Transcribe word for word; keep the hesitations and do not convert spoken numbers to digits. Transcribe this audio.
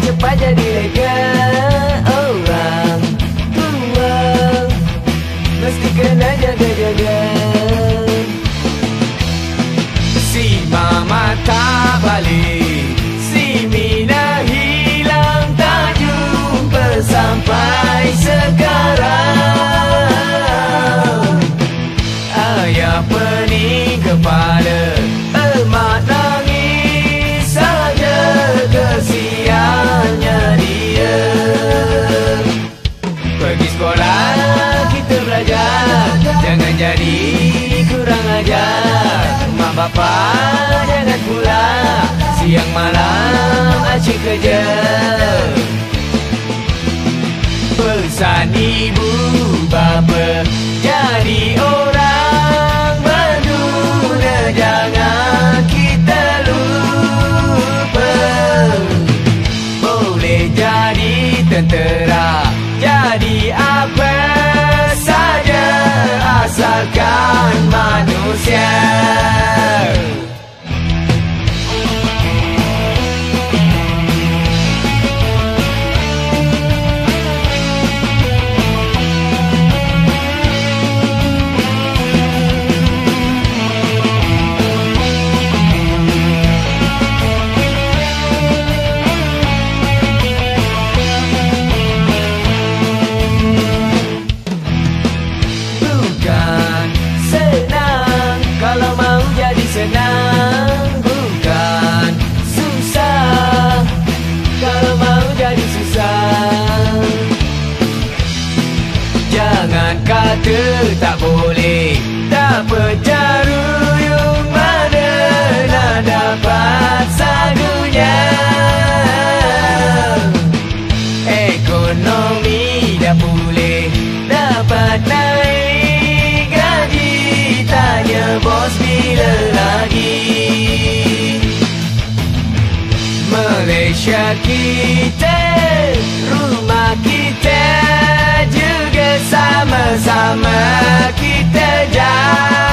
cepat jadi lega. Orang tua mesti kena jaga-jaga. Si mama tak balik, si Mina hilang tak jumpa sampai sekarang. Ayah pening kepala, emak nangis saja, kesiannya dia. Pergi sekolah kita belajar, jangan jadi kurang ajar. Mak bapak jangan pula siang malam asyik kerja. Pesan ibu bapa, jadi orang berguna, jangan kita lupa. Boleh jadi tentera, jadi apa saja, asalkan manusia. Senang bukan susah, kalau mau jadi susah. Jangan kata tak boleh, tak percaruyung, mana nak dapat sagunya. Ekonomi dah pulih, dapat naik gaji, tanya bos bila lagi. Malaysia kita, rumah kita, juga sama-sama kita jaga.